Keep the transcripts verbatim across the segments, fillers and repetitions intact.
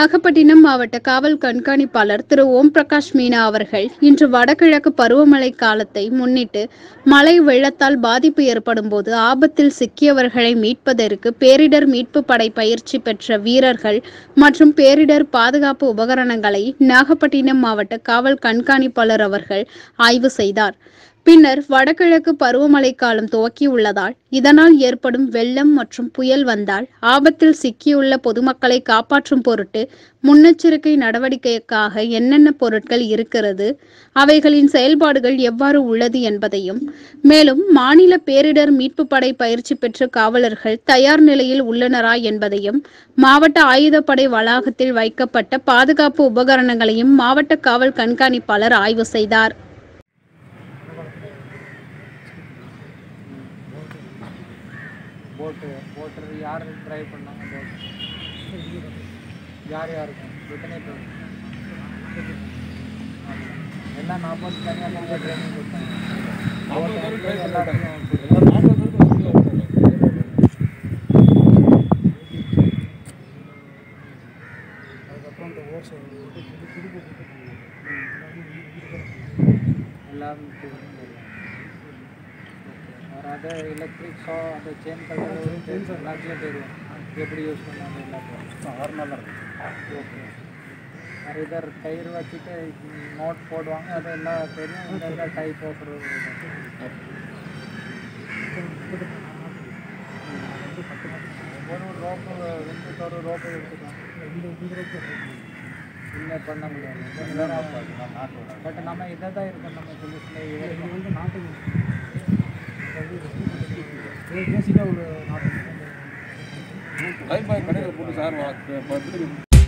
நாகப்பட்டினம் மாவட்ட காவல் கண்காணிப்பாளர் திரு ஓம் பிரகாஷ் மீனா அவர்கள் இன்று வடகிழக்கு பருவமழை காலத்தை முன்னிட்டு மழை வெள்ளத்தால் பாதிப்பு ஏற்படும் போது ஆபத்தில் சிக்கியவர்களை மீட்பதற்கு பேரிடர் மீட்பு படை பயிற்சி பெற்ற வீரர்கள் மற்றும் பேரிடர் பாதுகாப்பு உபகரணங்களை நாகப்பட்டினம் மாவட்ட காவல் கண்காணிப்பாளர் அவர்கள் ஆய்வு செய்தார். பின்னர் வடகிழக்கு பருவமழை காலம் துவக்கியுள்ளதால் இதனால் ஏற்படும் வெள்ளம் மற்றும் புயல் வந்தால் ஆபத்தில் சிக்கியுள்ள பொதுமக்களை காப்பாற்றும் பொருட்டு முன்னெச்சரிக்கை நடவடிக்கைக்காக என்னென்ன பொருட்கள் இருக்கிறது, அவைகளின் செயல்பாடுகள் எவ்வாறு உள்ளது என்பதையும், மேலும் மாநில பேரிடர் மீட்பு படை பயிற்சி பெற்ற காவலர்கள் தயார் நிலையில் உள்ளனரா என்பதையும், மாவட்ட ஆயுதப்படை வளாகத்தில் வைக்கப்பட்ட பாதுகாப்பு உபகரணங்களையும் மாவட்ட காவல் கண்காணிப்பாளர் ஆய்வு செய்தார். போட்டு போட்டு யார் ட்ரைவ் பண்ணாங்க? போட்டு யார் யாருக்கும் எத்தனை பேர் எல்லாம் நாற்பது தனியாக ட்ரைனிங் கொடுத்தாங்க. அதுக்கப்புறம் இந்த ஓர்ஸ் எல்லாம் அது எலக்ட்ரிக் ஷா அந்த செயின் கலர் எல்லாத்தையும் தெரியும் எப்படி யூஸ் பண்ணாங்க எல்லாத்தையும் நார்மலாக இருக்கும். ஓகே, அது இதர் டயர் வச்சுட்டு நோட் போடுவாங்க, அது எல்லாம் தெரியும். இந்த இதில் டை போடுறது ஒரு ரோப்பு ரெண்டு ஒரு ரோப்பு எடுத்துக்கலாம். இல்லை பண்ண முடியாது, பட் நம்ம இதை தான் இருக்கோம். நம்ம போலீஸில் வந்து நாட்டுக்கு பேசிக்காக ஒரு நாட்டு கடையில் போட்டு சார் பார்த்து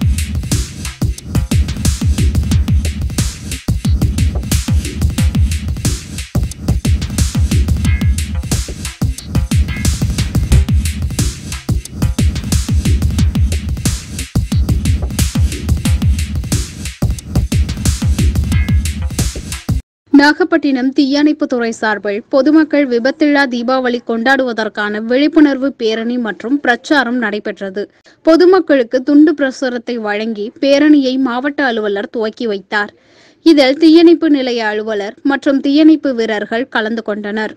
நாகப்பட்டினம் தீயணைப்பு துறை சார்பில் பொதுமக்கள் விபத்தில்லா தீபாவளி கொண்டாடுவதற்கான விழிப்புணர்வு பேரணி மற்றும் பிரச்சாரம் நடைபெற்றது. பொதுமக்களுக்கு துண்டு பிரசுரத்தை வழங்கி பேரணியை மாவட்ட அலுவலர் துவக்கி வைத்தார். இதில் தீயணைப்பு நிலைய அலுவலர் மற்றும் தீயணைப்பு வீரர்கள் கலந்து கொண்டனர்.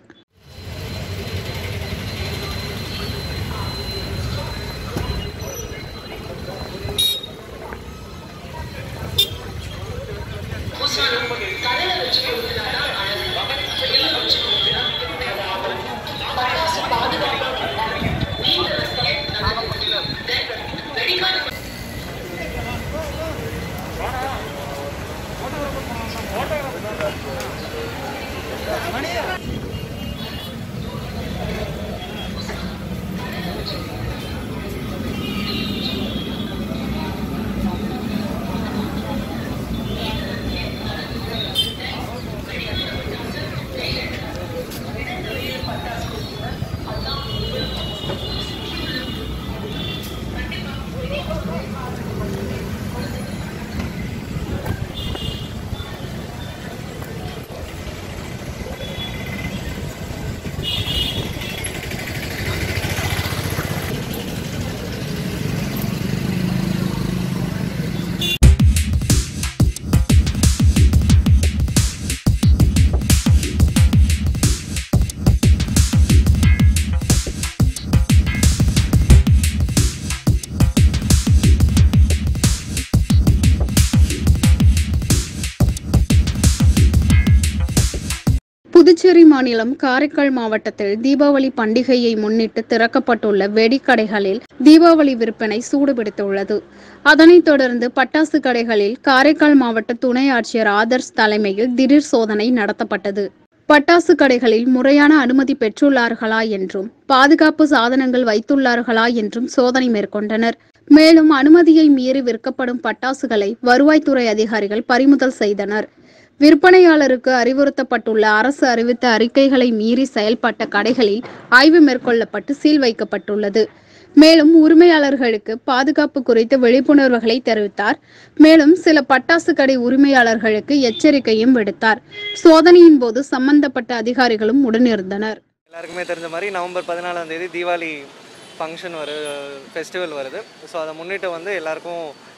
புதுச்சேரி மாநிலம் காரைக்கால் மாவட்டத்தில் தீபாவளி பண்டிகையை முன்னிட்டு திறக்கப்பட்டுள்ள வெடிக்கடைகளில் தீபாவளி விற்பனை சூடுபிடித்துள்ளது. அதனைத் தொடர்ந்து பட்டாசு கடைகளில் காரைக்கால் மாவட்ட துணை ஆட்சியர் ஆதர்ஷ் தலைமையில் திடீர் சோதனை நடத்தப்பட்டது. பட்டாசு கடைகளில் முறையான அனுமதி பெற்றுள்ளார்களா என்றும், பாதுகாப்பு சாதனங்கள் வைத்துள்ளார்களா என்றும் சோதனை மேற்கொண்டனர். மேலும் அனுமதியை மீறி விற்கப்படும் பட்டாசுகளை வருவாய்த்துறை அதிகாரிகள் பறிமுதல் செய்தனர். விற்பனையாளருக்கு அறிவுறுத்தப்பட்டுள்ள அரசு அறிவித்த அறிக்கைகளை மீறி செயல்பட்ட கடைகளில் ஆய்வு மேற்கொள்ளப்பட்டு சீல் வைக்கப்பட்டுள்ளது. மேலும் உரிமையாளர்களுக்கு பாதுகாப்பு குறித்து விழிப்புணர்வுகளை தெரிவித்தார். மேலும் சில பட்டாசு கடை உரிமையாளர்களுக்கு எச்சரிக்கையும் விடுத்தார். சோதனையின் போது சம்பந்தப்பட்ட அதிகாரிகளும் உடனிருந்தனர். எல்லாருக்குமே தெரிஞ்ச மாதிரி நவம்பர் பதினாலாம் தேதி தீபாவளி ஃபங்க்ஷன் வரு ஃபெஸ்டிவல் வருது. ஸோ அதை முன்னிட்டு வந்து எல்லாருக்கும்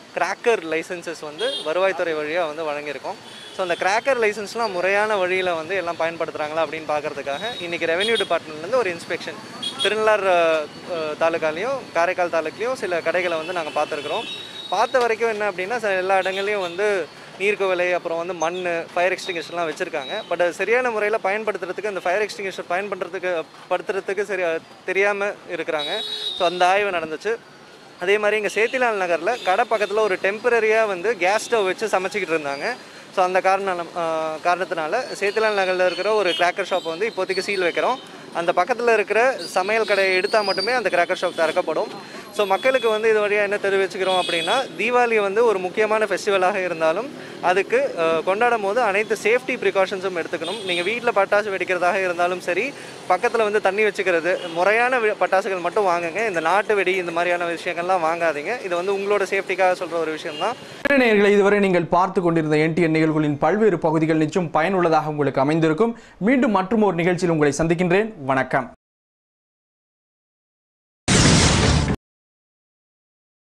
கிராக்கர் லைசன்சஸ் வந்து வருவாய்த்துறை வழியாக வந்து வழங்கியிருக்கோம். ஸோ அந்த கிராக்கர் லைசன்ஸ்லாம் முறையான வழியில் வந்து எல்லாம் பயன்படுத்துகிறாங்களா அப்படின்னு பார்க்குறதுக்காக இன்றைக்கி ரெவென்யூ டிபார்ட்மெண்ட்லேருந்து ஒரு இன்ஸ்பெக்ஷன் திருநள்ளார் தாலுக்காலையும் காரைக்கால் தாலுக்குலையும் சில கடைகளை வந்து நாங்கள் பார்த்துருக்குறோம். பார்த்த வரைக்கும் என்ன அப்படின்னா எல்லா இடங்கள்லையும் வந்து நீர்க்கோவிலை அப்புறம் வந்து மண் ஃபயர் எக்ஸ்டிங்விஷர்லாம் வச்சுருக்காங்க. பட் அது சரியான முறையில் பயன்படுத்துறதுக்கு அந்த ஃபயர் எக்ஸ்டிங்விஷர் பயன்படுறதுக்கு படுத்துறதுக்கு சரி தெரியாமல் இருக்கிறாங்க. ஸோ அந்த ஆய்வு நடந்துச்சு. அதே மாதிரி இங்கே சேத்திலால் நகரில் கடை பக்கத்தில் ஒரு டெம்பரரியாக வந்து கேஸ் ஸ்டவ் வச்சு சமைச்சிக்கிட்டு இருந்தாங்க. ஸோ அந்த காரணம் காரணத்தினால சேத்திலால் நகரில் இருக்கிற ஒரு கிராக்கர் ஷாப்பை வந்து இப்போதைக்கு சீல் வைக்கிறோம். அந்த பக்கத்தில் இருக்கிற சமையல் கடையை எடுத்தால் மட்டுமே அந்த கிராக்கர் ஷாப் திறக்கப்படும். ஸோ மக்களுக்கு வந்து இது வழியாக என்ன தெரிவிச்சுக்கிறோம் அப்படின்னா, தீபாவளி வந்து ஒரு முக்கியமான ஃபெஸ்டிவலாக இருந்தாலும் அதுக்கு கொண்டாடும் போது அனைத்து சேஃப்டி ப்ரிகாஷன்ஸும் எடுத்துக்கணும். நீங்கள் வீட்டில் பட்டாசு வெடிக்கிறதாக இருந்தாலும் சரி, பக்கத்தில் வந்து தண்ணி வச்சுக்கிறது, முறையான பட்டாசுகள் மட்டும் வாங்குங்க. இந்த நாட்டு வெடி இந்த மாதிரியான விஷயங்கள்லாம் வாங்காதீங்க. இது வந்து உங்களோட சேஃப்டிக்காக சொல்கிற ஒரு விஷயம் தான். நேயர்களே, இதுவரை நீங்கள் பார்த்து கொண்டிருந்த என்டிஎன் நிகழ்வுகளின் பல்வேறு பகுதிகள் நிச்சயம் பயனுள்ளதாக உங்களுக்கு அமைந்திருக்கும். மீண்டும் மற்றும் ஒரு நிகழ்ச்சியில் உங்களை சந்திக்கின்றேன். வணக்கம்.